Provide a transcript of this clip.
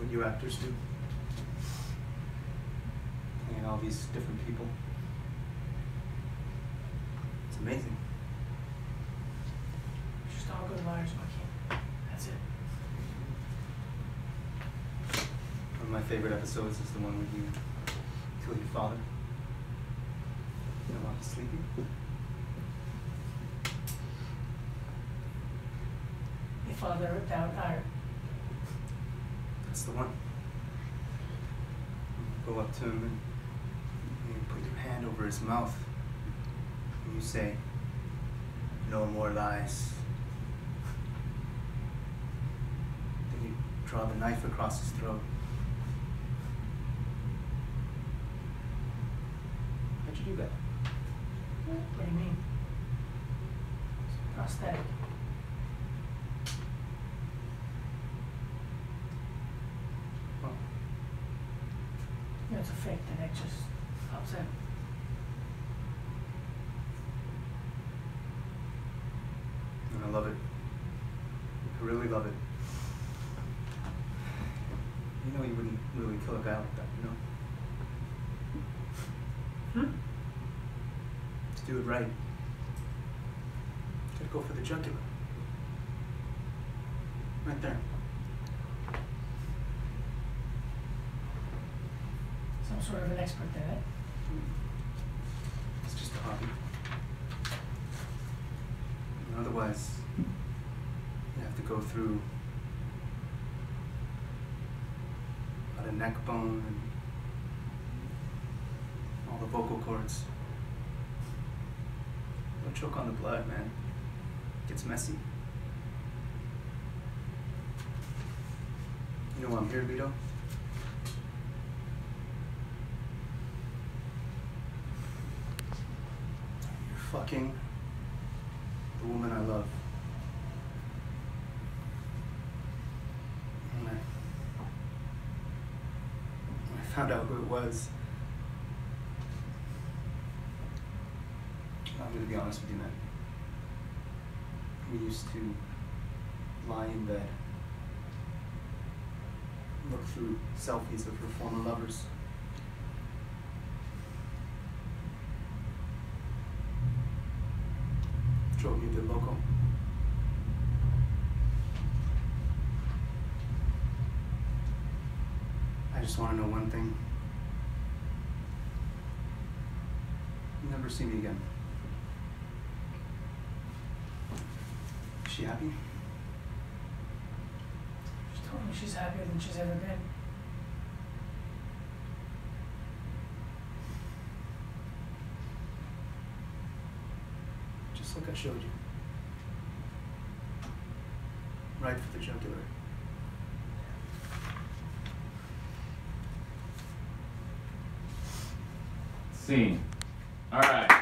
what you actors do. Playing all these different people. It's amazing. Just all good liars, my king. That's it. One of my favorite episodes is the one where you kill your father. You know, while he's sleeping. Your father ripped out our... That's the one. You go up to him and you put your hand over his mouth and you say, "No more lies." Then you draw the knife across his throat. How'd you do that? What do you mean? It's prosthetic. Well, You know, it's a fake. The neck just pops out. and I love it. I really love it. You know you wouldn't really kill a guy like that, you know? To do it right, you gotta go for the jugular. Right there. Some sort of an expert there, eh? It's just a hobby. And otherwise, you have to go through a lot of neck bone and all the vocal cords. Don't choke on the blood, man. It gets messy. You know why I'm here, Lito? You're fucking the woman I love. And when I found out who it was, I'm gonna be honest with you, man. We used to lie in bed, look through selfies of her former lovers. Drove me a bit loco. I just want to know one thing. You'll never see me again. Is she happy? She told me she's happier than she's ever been. Just like I showed you. Right for the jugular. Scene. All right.